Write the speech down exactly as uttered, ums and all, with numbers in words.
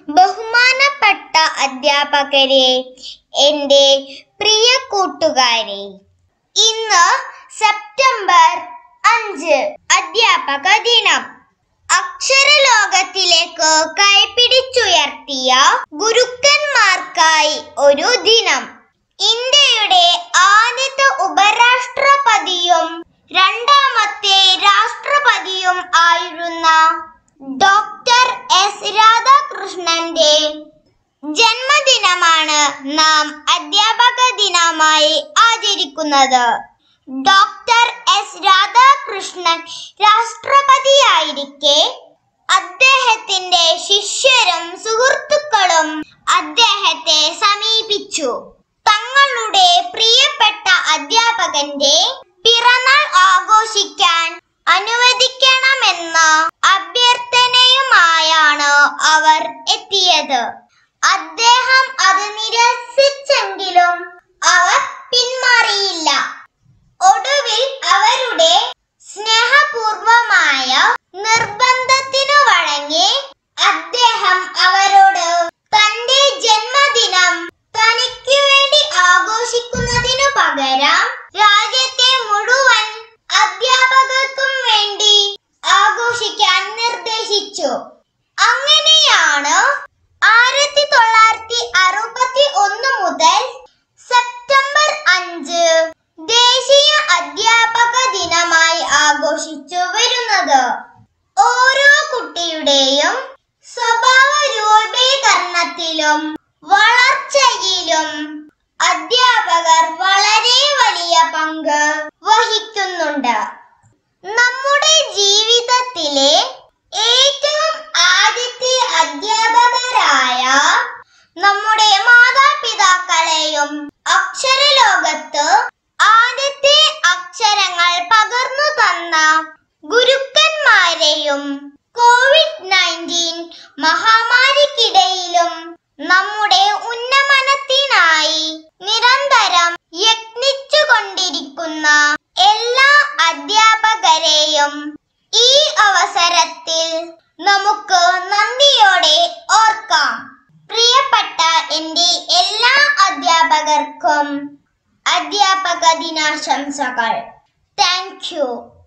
ബഹുമാനപ്പെട്ട അധ്യാപകരെ, എൻ്റെ പ്രിയ കൂട്ടുകാരെ, ഇന്ന് സെപ്റ്റംബർ അഞ്ച് അധ്യാപക ദിനം. അക്ഷരലോകത്തിലേക്ക് കൈപിടിച്ചുയർത്തിയ ഗുരുക്കന്മാർക്കായി ഒരു ദിനം. ഇന്ത്യയുടെ ആദ്യത്തെ ഉപരാഷ്ട്രപതിയും രണ്ടാമത്തെ രാഷ്ട്രപതിയും ആയിരുന്ന ഡോക്ടർ എസ് രാധാകൃഷ്ണന്റെ ജന്മദിനമാണ് നാം അധ്യാപക ദിനമായി ആചരിക്കുന്നത്. ഡോക്ടർ എസ് രാധാകൃഷ്ണൻ രാഷ്ട്രപതിയായിരിക്കെ അദ്ദേഹത്തിന്റെ ശിഷ്യരും സുഹൃത്തുക്കളും അദ്ദേഹത്തെ സമീപിച്ചു. തങ്ങളുടെ പ്രിയപ്പെട്ട അധ്യാപകന്റെ പിറന്നാൾ ആഘോഷിക്കാൻ അനുവദിക്കണമെന്ന അഭ്യർത്ഥനയുമായാണ് അവർ എത്തിയത്. അദ്ദേഹം അത് നിരസിച്ചെങ്കിലും അവർ പിന്മാറിയില്ല. ഒടുവിൽ അവരുടെ സ്നേഹപൂർവമായ നിർബന്ധത്തിനു വഴങ്ങി അദ്ദേഹം അവരോട് തന്റെ ജന്മദിനം തനിക്കു വേണ്ടി ആഘോഷിക്കുന്നതിനു പകരം രാജ്യത്തെ മുഴുവൻ അധ്യാപകർക്കും വേണ്ടി ആഘോഷിക്കാൻ നിർദ്ദേശിച്ചു. അങ്ങനെയാണ് ആയിരത്തി തൊള്ളായിരത്തി അറുപത്തി ഒന്ന് മുതൽ സെപ്റ്റംബർ അഞ്ച് ദേശീയ അധ്യാപക ദിനമായി ആഘോഷിച്ചു വരുന്നത്. ഓരോ കുട്ടിയുടെയും സ്വഭാവ രൂപീകരണത്തിലും വളർച്ചയിലും അധ്യാപകർ വളരെ വലിയ പങ്ക് വഹിക്കുന്നുണ്ട്. നമ്മുടെ ജീവിതത്തിലെ ഏറ്റവും ആദ്യത്തെ അധ്യാപകരായ നമ്മുടെ മാതാപിതാക്കളെയും അക്ഷരലോകത്ത് ആദ്യത്തെ അക്ഷരങ്ങൾ പകർന്നു തന്ന ഗുരുക്കന്മാരെയും കോവിഡ് നയൻറ്റീൻ മഹാമാരിക്കിടയിലും നമ്മുടെ ഉന്നമനത്തിനായി നിരന്തരം യത്നിച്ചുകൊണ്ടിരിക്കുന്ന എല്ലാ അധ്യാപകരെയും ഈ അവസരത്തിൽ നമുക്ക് നന്ദിയോടെ ഓർക്കാം. പ്രിയപ്പെട്ട എൻ്റെ എല്ലാ അധ്യാപകർക്കും അധ്യാപക ദിനാശംസകൾ. Thank you.